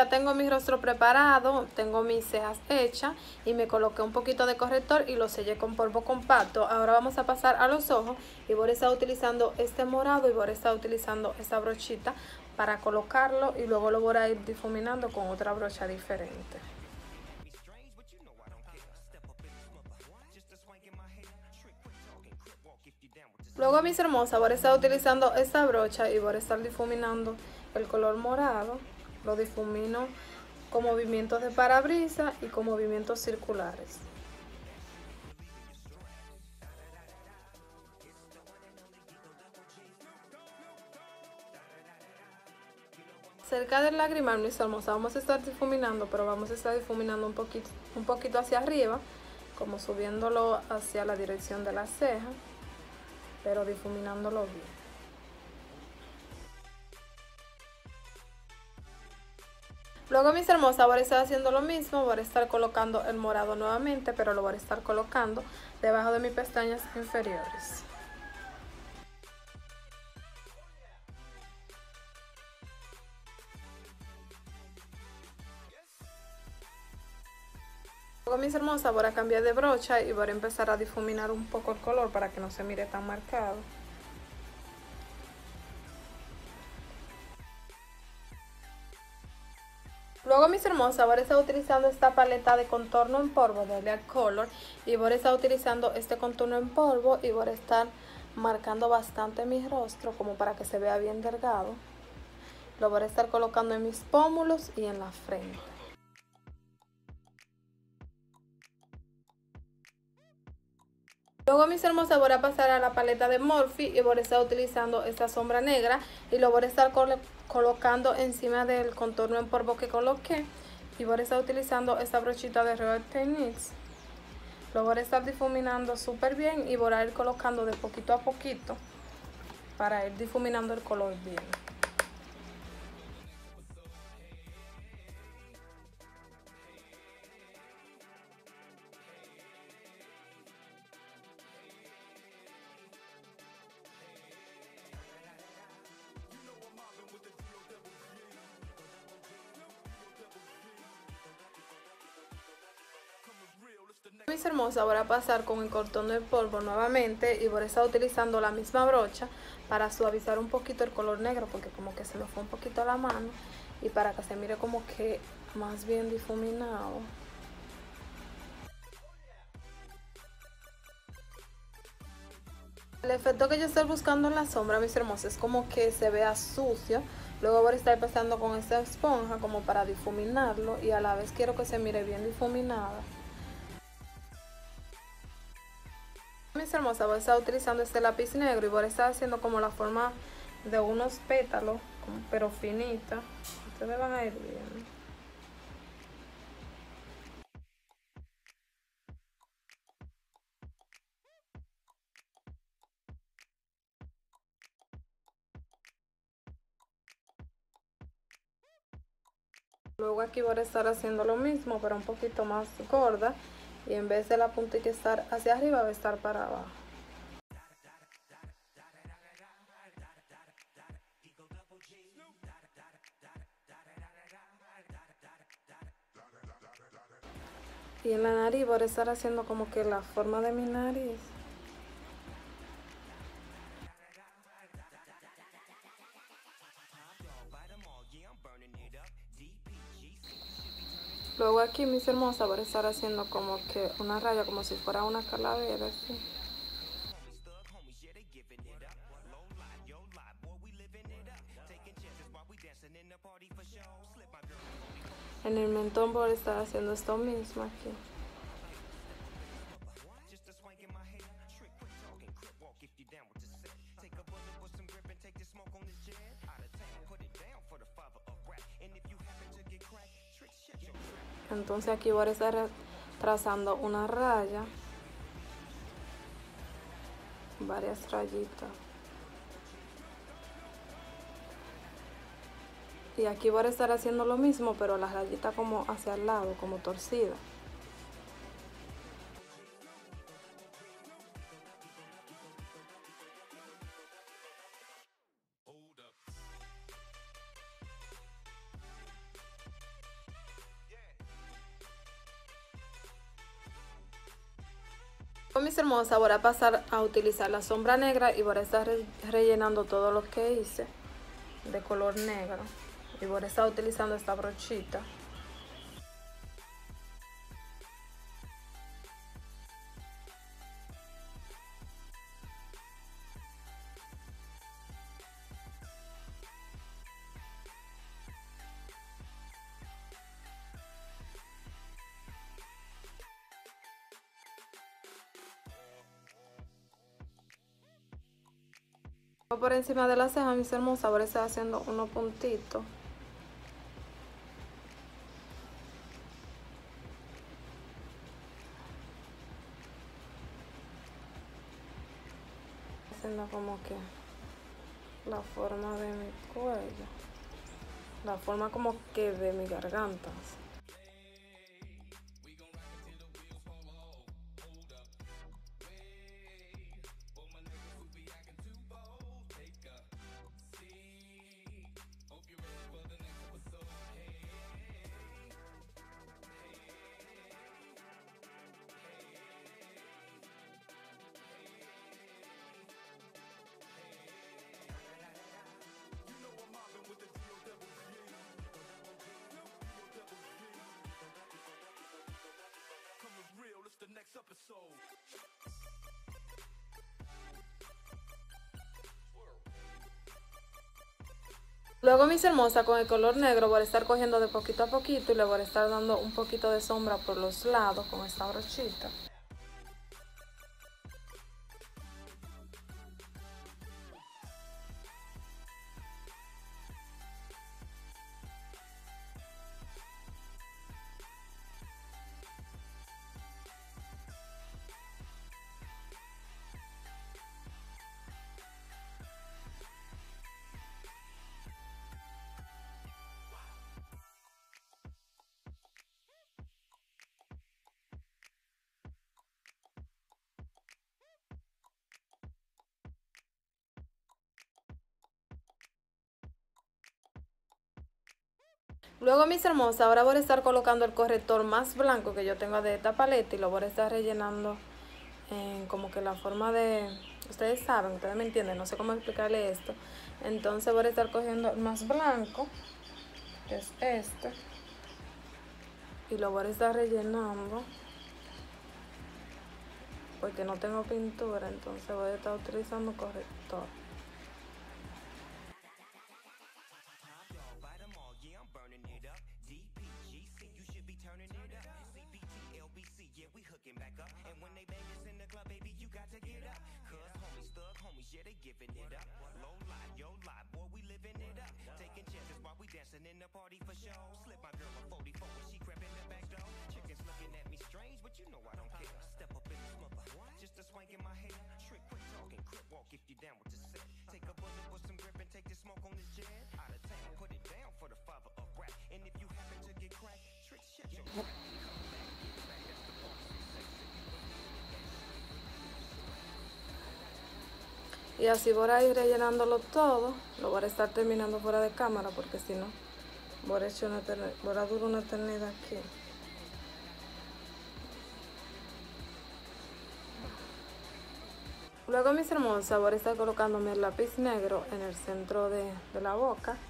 ya tengo mi rostro preparado, tengo mis cejas hechas y me coloqué un poquito de corrector y lo sellé con polvo compacto. Ahora vamos a pasar a los ojos y voy a estar utilizando este morado y voy a estar utilizando esta brochita para colocarlo y luego lo voy a ir difuminando con otra brocha diferente. Luego, mis hermosas, voy a estar utilizando esta brocha y voy a estar difuminando el color morado. Lo difumino con movimientos de parabrisa y con movimientos circulares. Cerca del lagrimal, mis hermosas, vamos a estar difuminando, pero vamos a estar difuminando un poquito hacia arriba, como subiéndolo hacia la dirección de la ceja, pero difuminándolo bien. Luego, mis hermosas, voy a estar haciendo lo mismo, voy a estar colocando el morado nuevamente, pero lo voy a estar colocando debajo de mis pestañas inferiores. Luego, mis hermosas, voy a cambiar de brocha y voy a empezar a difuminar un poco el color para que no se mire tan marcado. Luego, mis hermosas, voy a estar utilizando esta paleta de contorno en polvo de Real Color y voy a estar utilizando este contorno en polvo y voy a estar marcando bastante mi rostro como para que se vea bien delgado. Lo voy a estar colocando en mis pómulos y en la frente. Luego, mis hermosas, voy a pasar a la paleta de Morphe y voy a estar utilizando esta sombra negra y lo voy a estar colocando encima del contorno en polvo que coloqué y voy a estar utilizando esta brochita de Real Techniques. Lo voy a estar difuminando súper bien y voy a ir colocando de poquito a poquito para ir difuminando el color bien. Mis hermosas, voy a pasar con el contorno de polvo nuevamente y voy a estar utilizando la misma brocha para suavizar un poquito el color negro porque como que se me fue un poquito la mano y para que se mire como que más bien difuminado. El efecto que yo estoy buscando en la sombra, mis hermosas, es como que se vea sucio. Luego voy a estar pasando con esta esponja como para difuminarlo y a la vez quiero que se mire bien difuminada. Mis hermosas, voy a estar utilizando este lápiz negro y voy a estar haciendo como la forma de unos pétalos, pero finita. Ustedes van a ir viendo. Luego aquí voy a estar haciendo lo mismo, pero un poquito más gorda. Y en vez de la puntita estar hacia arriba, va a estar para abajo. Y en la nariz voy a estar haciendo como que la forma de mi nariz. Luego aquí, mis hermosas, voy a estar haciendo como que una raya, como si fuera una calavera, así. En el mentón voy a estar haciendo esto mismo aquí. Entonces aquí voy a estar trazando una raya, varias rayitas. Y aquí voy a estar haciendo lo mismo, pero la rayita como hacia el lado, como torcida. Mis hermosas, voy a pasar a utilizar la sombra negra y voy a estar rellenando todo lo que hice de color negro. Y voy a estar utilizando esta brochita. Por encima de la ceja, mis hermosas, voy a estar haciendo unos puntitos. Haciendo como que la forma de mi cuello, la forma como que de mi garganta. Luego, mis hermosas, con el color negro voy a estar cogiendo de poquito a poquito y le voy a estar dando un poquito de sombra por los lados con esta brochita. Luego, mis hermosas, ahora voy a estar colocando el corrector más blanco que yo tengo de esta paleta y lo voy a estar rellenando en como que la forma de... Ustedes saben, ustedes me entienden, no sé cómo explicarle esto. Entonces voy a estar cogiendo el más blanco, que es este, y lo voy a estar rellenando porque no tengo pintura, entonces voy a estar utilizando corrector. Y así voy a ir rellenándolo todo. Lo voy a estar terminando fuera de cámara porque si no voy a durar una eternidad aquí. Luego, mis hermosas, voy a estar colocándome el lápiz negro en el centro de la boca